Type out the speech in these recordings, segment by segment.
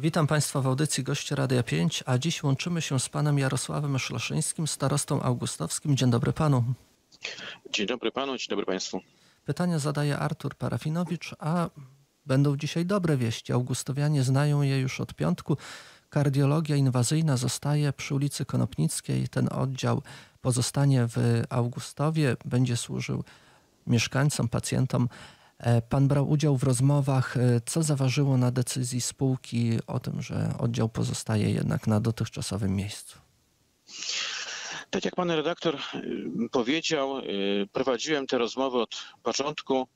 Witam Państwa w audycji Goście Radia 5, a dziś łączymy się z panem Jarosławem Szlaszyńskim, starostą augustowskim. Dzień dobry panu. Dzień dobry panu, dzień dobry państwu. Pytania zadaje Artur Parafinowicz, a będą dzisiaj dobre wieści. Augustowianie znają je już od piątku. Kardiologia inwazyjna zostaje przy ulicy Konopnickiej. Ten oddział pozostanie w Augustowie, będzie służył mieszkańcom, pacjentom. Pan brał udział w rozmowach. Co zaważyło na decyzji spółki o tym, że oddział pozostaje jednak na dotychczasowym miejscu? Tak jak pan redaktor powiedział, prowadziłem te rozmowy od początku.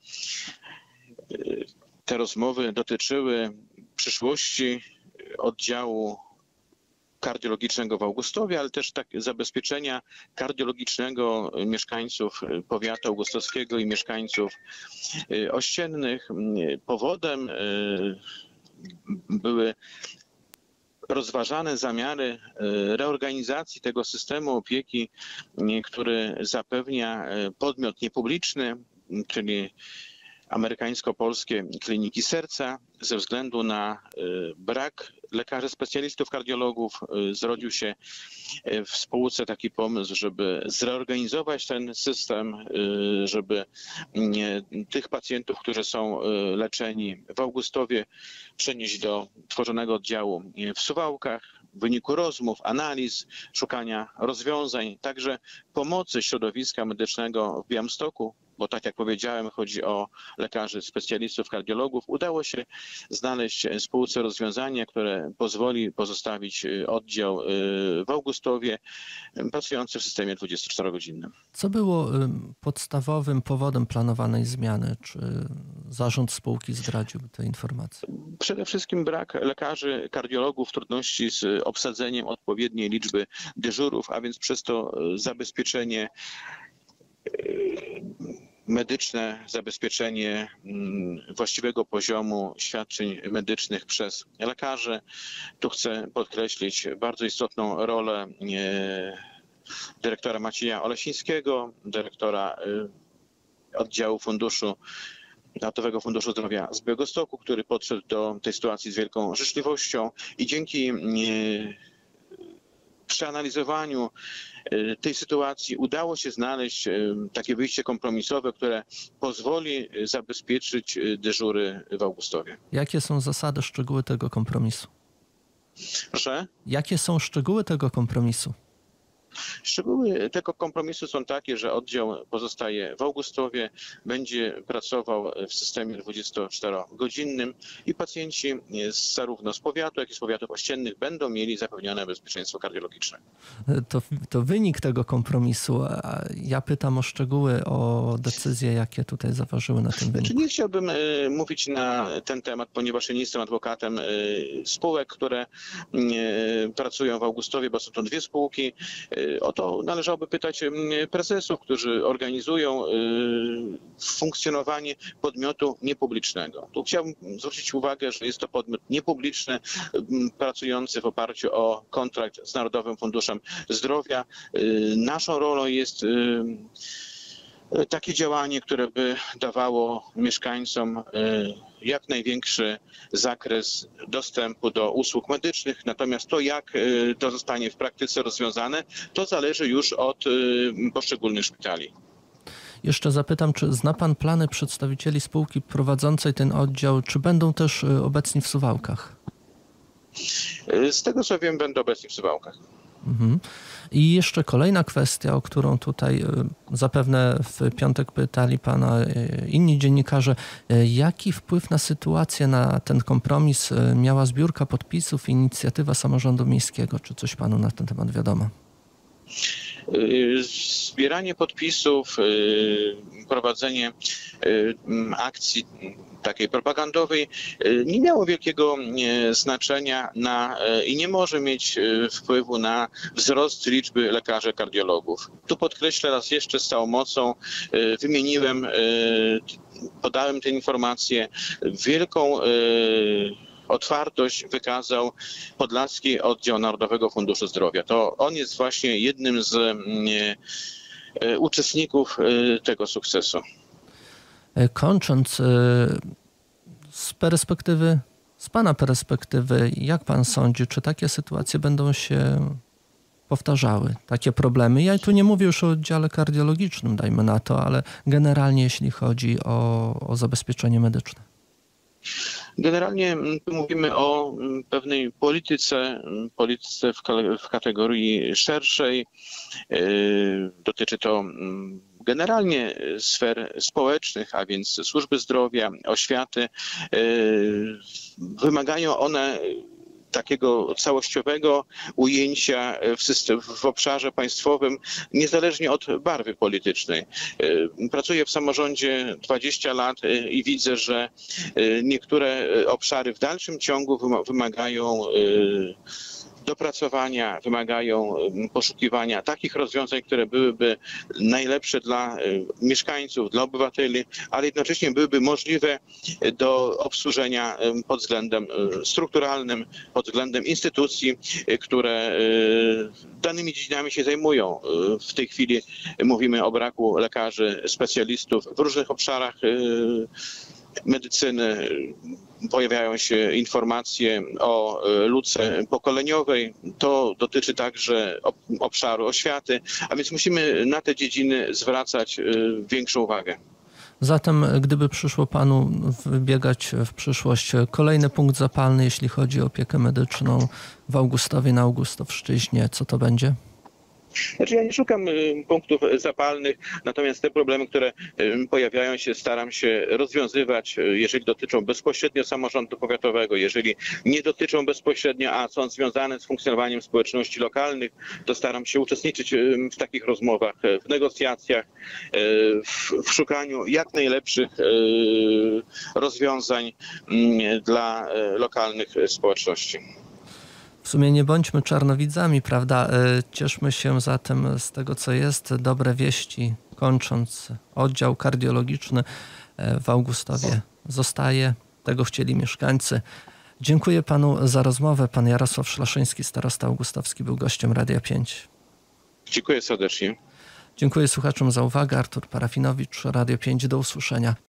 Te rozmowy dotyczyły przyszłości oddziału kardiologicznego w Augustowie, ale też zabezpieczenia kardiologicznego mieszkańców powiatu augustowskiego i mieszkańców ościennych. Powodem były rozważane zamiary reorganizacji tego systemu opieki, który zapewnia podmiot niepubliczny, czyli amerykańsko-polskie kliniki serca. Ze względu na brak lekarzy specjalistów, kardiologów zrodził się w spółce taki pomysł, żeby zreorganizować ten system, żeby tych pacjentów, którzy są leczeni w Augustowie, przenieść do tworzonego oddziału w Suwałkach. W wyniku rozmów, analiz, szukania rozwiązań, także pomocy środowiska medycznego w Białymstoku, bo tak jak powiedziałem, chodzi o lekarzy specjalistów, kardiologów, udało się znaleźć spółce rozwiązanie, które pozwoli pozostawić oddział w Augustowie pracujący w systemie 24-godzinnym. Co było podstawowym powodem planowanej zmiany? Czy zarząd spółki zdradził te informacje? Przede wszystkim brak lekarzy, kardiologów, trudności z obsadzeniem odpowiedniej liczby dyżurów, a więc przez to zabezpieczenie medyczne, zabezpieczenie właściwego poziomu świadczeń medycznych przez lekarzy. Tu chcę podkreślić bardzo istotną rolę dyrektora Macieja Olesińskiego, dyrektora oddziału Narodowego Funduszu Zdrowia z Białegostoku, który podszedł do tej sytuacji z wielką życzliwością i dzięki przeanalizowaniu tej sytuacji udało się znaleźć takie wyjście kompromisowe, które pozwoli zabezpieczyć dyżury w Augustowie. Jakie są zasady, szczegóły tego kompromisu? Proszę? Jakie są szczegóły tego kompromisu? Szczegóły tego kompromisu są takie, że oddział pozostaje w Augustowie, będzie pracował w systemie 24-godzinnym i pacjenci zarówno z powiatu, jak i z powiatów ościennych będą mieli zapewnione bezpieczeństwo kardiologiczne. To wynik tego kompromisu. A ja pytam o szczegóły, o decyzje, jakie tutaj zaważyły na tym wyniku. Nie chciałbym mówić na ten temat, ponieważ ja nie jestem adwokatem spółek, które pracują w Augustowie, bo są to dwie spółki. O to należałoby pytać prezesów, którzy organizują funkcjonowanie podmiotu niepublicznego. Tu chciałbym zwrócić uwagę, że jest to podmiot niepubliczny, pracujący w oparciu o kontrakt z Narodowym Funduszem Zdrowia. Naszą rolą jest takie działanie, które by dawało mieszkańcom jak największy zakres dostępu do usług medycznych. Natomiast to, jak to zostanie w praktyce rozwiązane, to zależy już od poszczególnych szpitali. Jeszcze zapytam, czy zna pan plany przedstawicieli spółki prowadzącej ten oddział, czy będą też obecni w Suwałkach? Z tego co wiem, będą obecni w Suwałkach. Mhm. I jeszcze kolejna kwestia, o którą tutaj zapewne w piątek pytali pana inni dziennikarze. Jaki wpływ na sytuację, na ten kompromis miała zbiórka podpisów i inicjatywa samorządu miejskiego? Czy coś panu na ten temat wiadomo? Zbieranie podpisów, prowadzenie akcji takiej propagandowej nie miało wielkiego znaczenia i nie może mieć wpływu na wzrost liczby lekarzy kardiologów. Tu podkreślę raz jeszcze z całą mocą, podałem te informacje, wielką otwartość wykazał Podlaski Oddział Narodowego Funduszu Zdrowia. To on jest właśnie jednym z uczestników tego sukcesu. Kończąc, z perspektywy Z pana perspektywy, jak pan sądzi, czy takie sytuacje będą się powtarzały, takie problemy? Ja tu nie mówię już o oddziale kardiologicznym, dajmy na to, ale generalnie jeśli chodzi o zabezpieczenie medyczne. Generalnie tu mówimy o pewnej polityce w kategorii szerszej. Dotyczy to generalnie sfer społecznych, a więc służby zdrowia, oświaty. Wymagają one takiego całościowego ujęcia w obszarze państwowym, niezależnie od barwy politycznej. Pracuję w samorządzie 20 lat i widzę, że niektóre obszary w dalszym ciągu wymagają dopracowania, wymagają poszukiwania takich rozwiązań, które byłyby najlepsze dla mieszkańców, dla obywateli, ale jednocześnie byłyby możliwe do obsłużenia pod względem strukturalnym, pod względem instytucji, które danymi dziedzinami się zajmują. W tej chwili mówimy o braku lekarzy, specjalistów w różnych obszarach medycyny. Pojawiają się informacje o luce pokoleniowej. To dotyczy także obszaru oświaty, a więc musimy na te dziedziny zwracać większą uwagę. Zatem gdyby przyszło panu wybiegać w przyszłość kolejny punkt zapalny, jeśli chodzi o opiekę medyczną w Augustowie, na Augustowszczyźnie, co to będzie? Znaczy ja nie szukam punktów zapalnych, natomiast te problemy, które pojawiają się, staram się rozwiązywać, jeżeli dotyczą bezpośrednio samorządu powiatowego, jeżeli nie dotyczą bezpośrednio, a są związane z funkcjonowaniem społeczności lokalnych, to staram się uczestniczyć w takich rozmowach, w negocjacjach, w szukaniu jak najlepszych rozwiązań dla lokalnych społeczności. W sumie nie bądźmy czarnowidzami, prawda? Cieszmy się zatem z tego, co jest. Dobre wieści, kończąc. Oddział kardiologiczny w Augustowie zostaje. Tego chcieli mieszkańcy. Dziękuję panu za rozmowę. Pan Jarosław Szlaszyński, starosta augustowski, był gościem Radia 5. Dziękuję serdecznie. Dziękuję słuchaczom za uwagę. Artur Parafinowicz, Radio 5. Do usłyszenia.